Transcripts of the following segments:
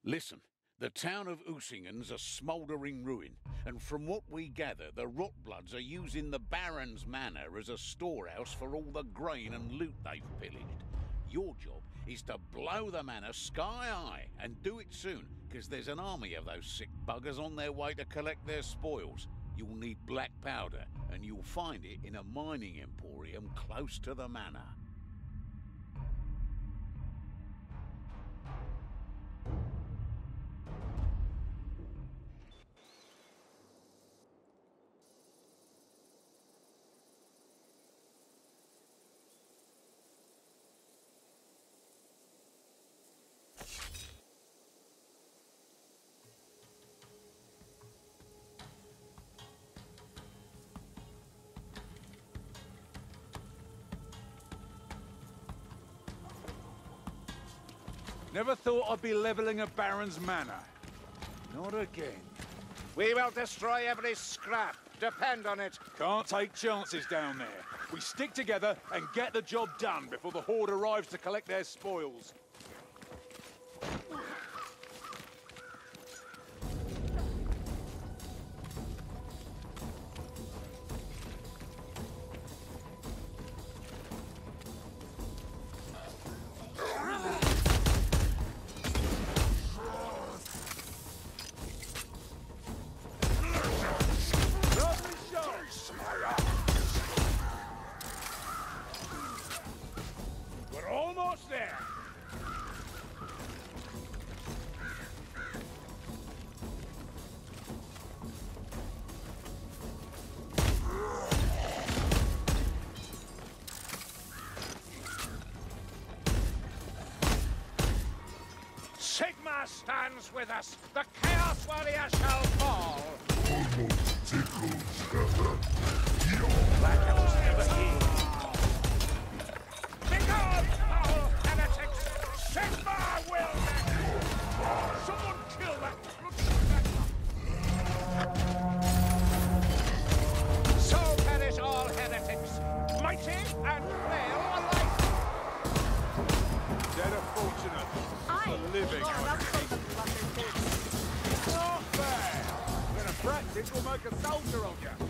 Listen, the town of Usingen's a smouldering ruin, and from what we gather, the Rotbloods are using the Baron's Manor as a storehouse for all the grain and loot they've pillaged. Your job is to blow the manor sky high, and do it soon, because there's an army of those sick buggers on their way to collect their spoils. You'll need black powder, and you'll find it in a mining emporium close to the manor. Never thought I'd be leveling a Baron's Manor. Not again. We will destroy every scrap. Depend on it. Can't take chances down there. We stick together and get the job done before the Horde arrives to collect their spoils. We're almost there. Sigma stands with us. The Chaos Warrior shall fall. Almost tickles. Black Apple's never healed. Begone, foul heretics! Sigma will not! Someone kill that crook! So perish all heretics, mighty and frail alike! Dead are fortunate. The living are not fair! When a practice will make a soldier of you.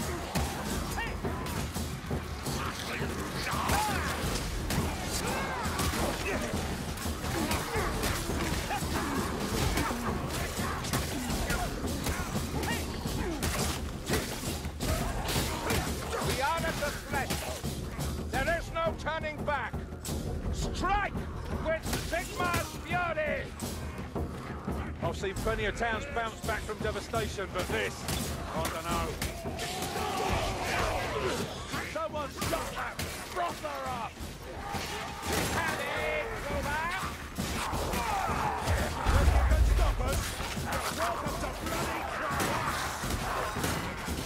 We are at the threshold. There is no turning back. Strike with Sigma's fury! I've seen plenty of towns bounce back from devastation, but this, I don't know. Someone stop that frother up! Paddy, go back! If you can stop us, welcome to bloody Christ!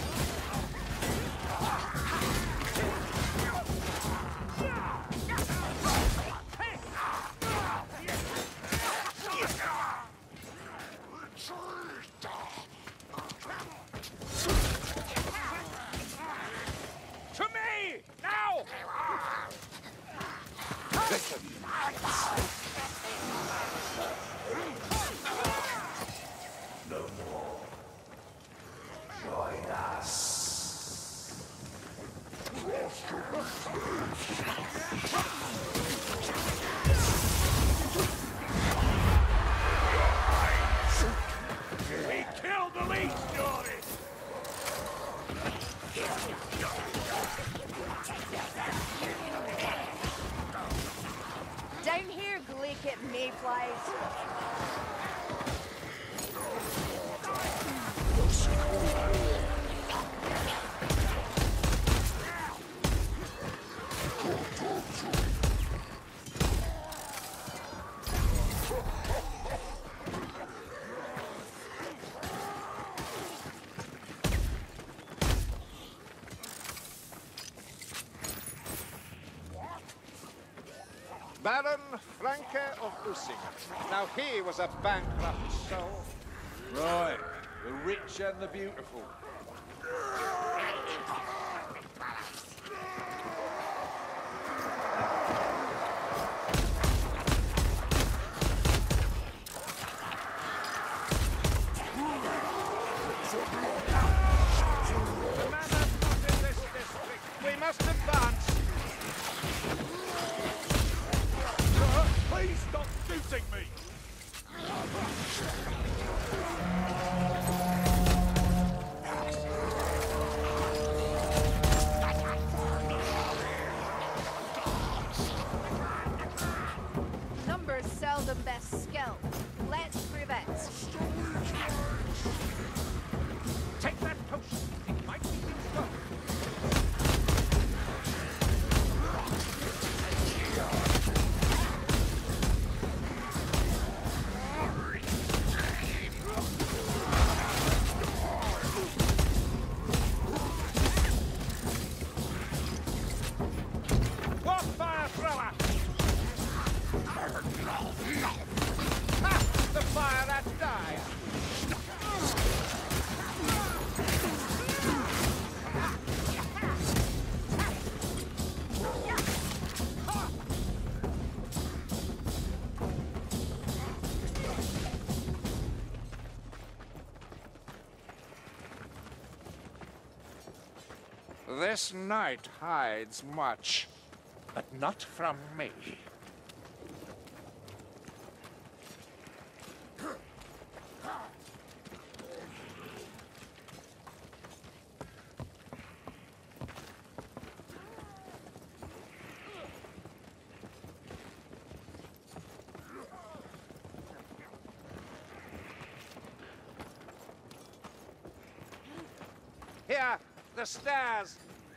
To me! Now! No more. Join us. We killed the leech, Jory! Down here, Gleekit mayflies. Baron Franke of Usingen. Now he was a bankrupt soul. Right, the rich and the beautiful. must advance. Please stop shooting me! Numbers seldom best skill. Let's prevent. Take that potion. It might be useful. What fire thrower? Ha! The fire that died. This night hides much, but not from me. Here, the stairs.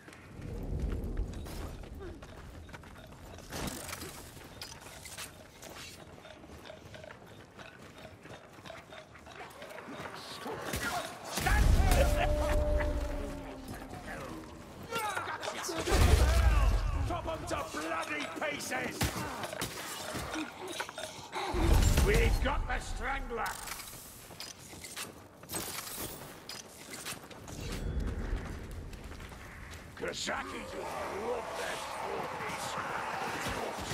Chop them to bloody pieces! We've got the strangler! Kazakis will love their stories.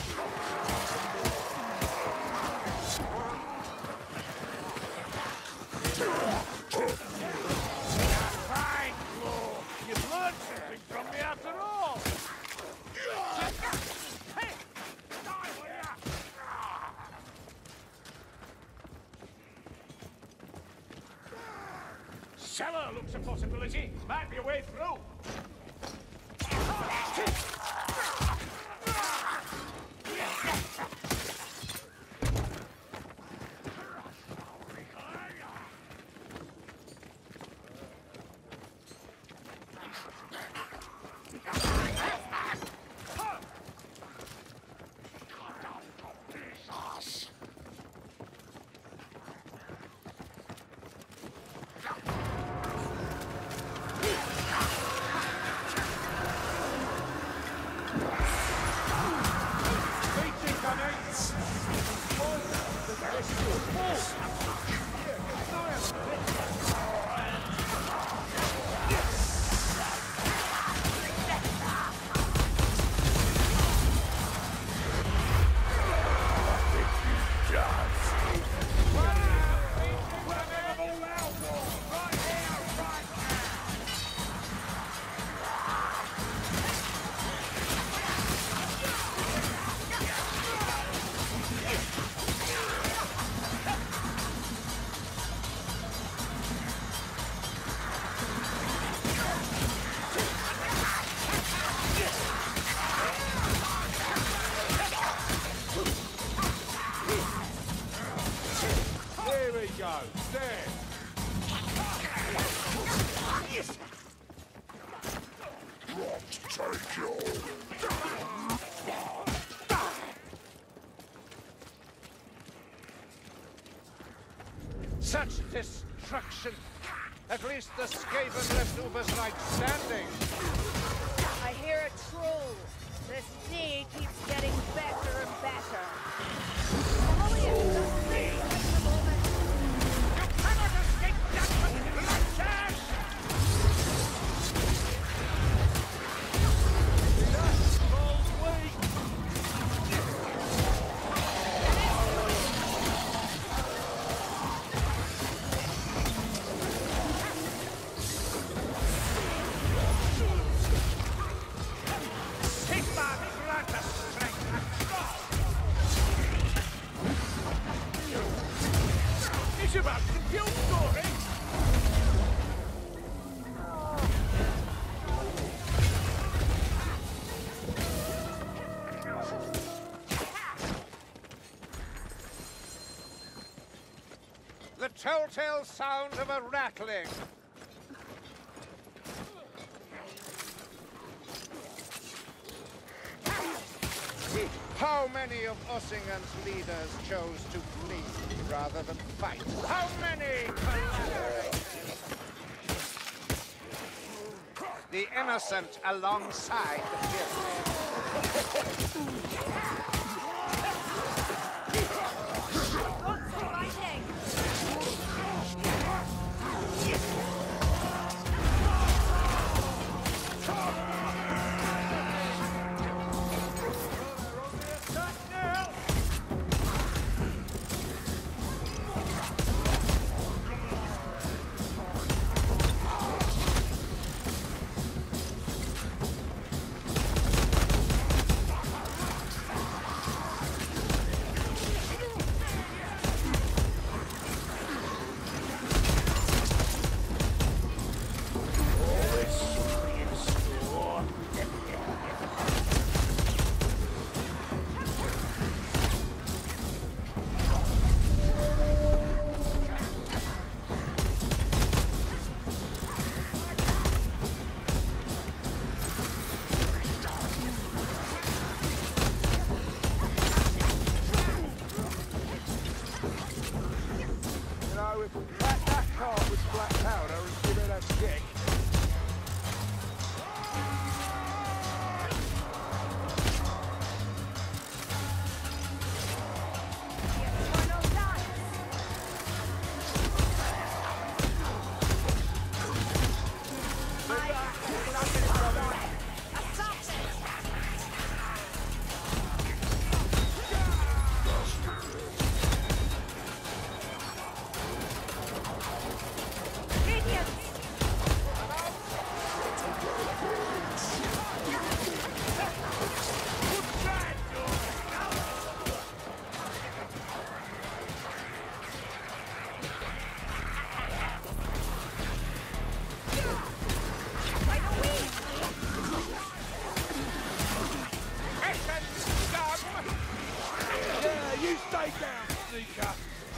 Fine, Claw. You've learned something from me after all. Hey! Die, will ya? Cellar looks a possibility. Might be a way through. Such destruction! At least the Skaven left Uber's Knight standing. I hear a troll. This day keeps getting better and better. Molly is just free at the moment. You cannot escape judgment! Bloodshed! That troll's weak! telltale sound of a rattling. How many of Ussingen's leaders chose to flee rather than fight? How many collaborated? The innocent alongside the guilty. If we crack that car with black powder and give it a stick. Stay down, sneaker!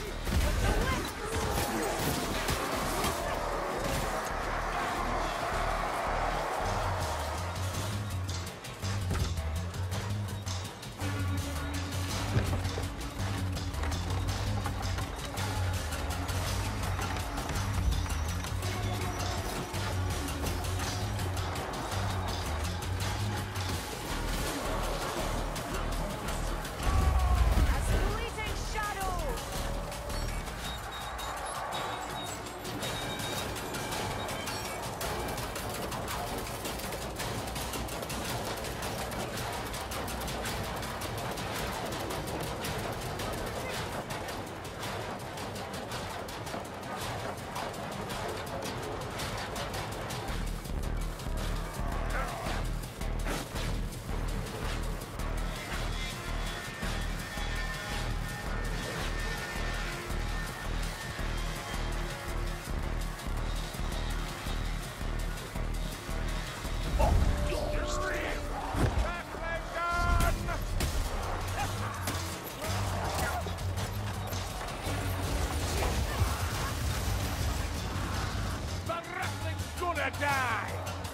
Die!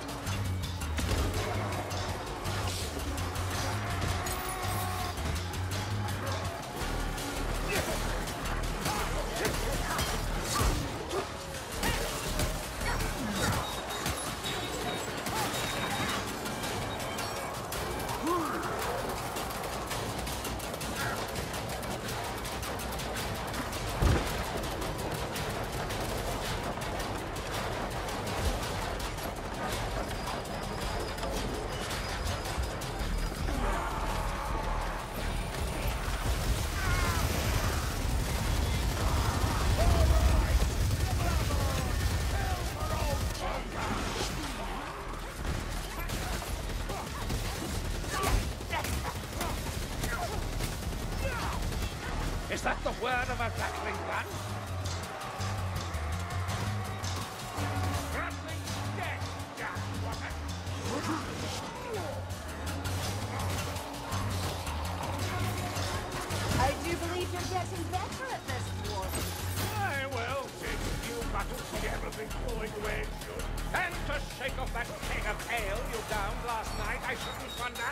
Is that the word of a Gatling gun? Gatling dead, Gaswater! I do believe you're getting better at this, Dwarf. Aye, well, everything going the way it should. And to shake off that keg of ale you downed last night, I shouldn't wonder.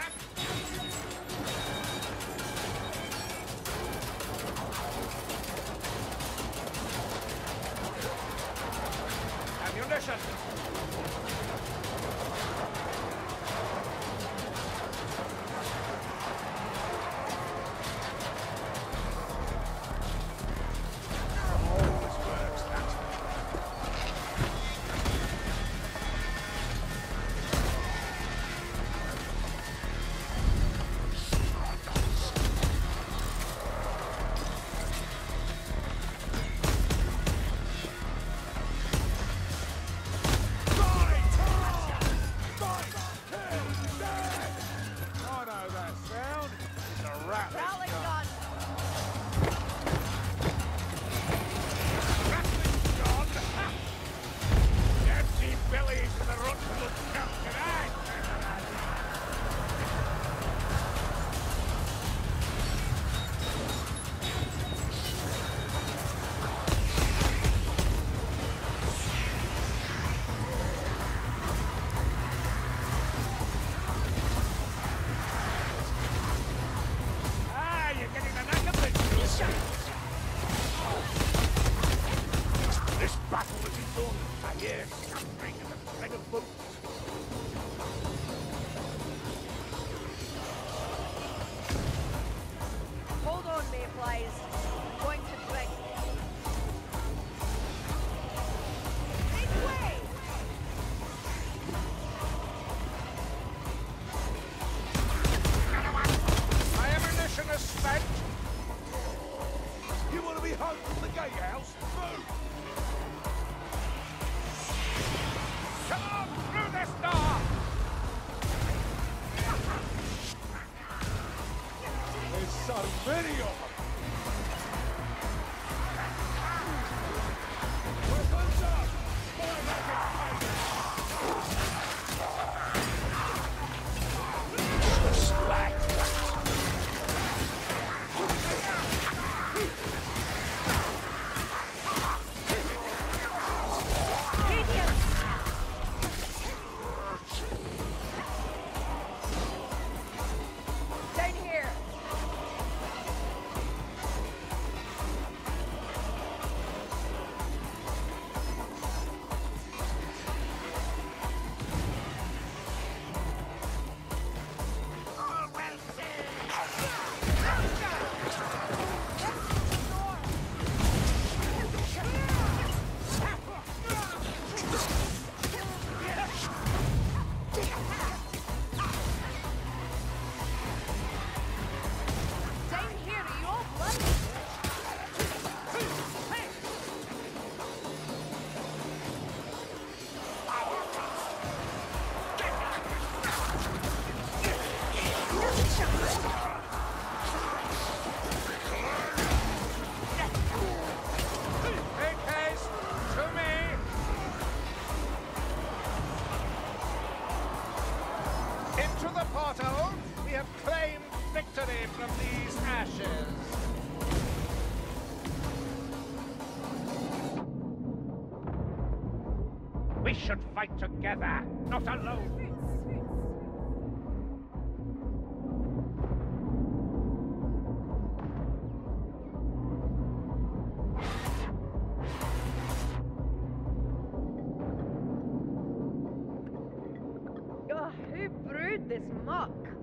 Ammunition! Rally gun! Empty bellies in the rot will count tonight! You're getting the knack of this! This battle will be done. I hear scattering and a thread of boots. Hold on, mayflies. I'm going to drink. Make way! My ammunition is spent. You want to be home from the gatehouse? Move! Come on, through this door! There's so many of them! Weapons up! Fire back Down here! Down here, are you all bloody? Make haste to me! Into the portal, we have claimed victory from these ashes. We should fight together, not alone. Ugh, who brewed this muck?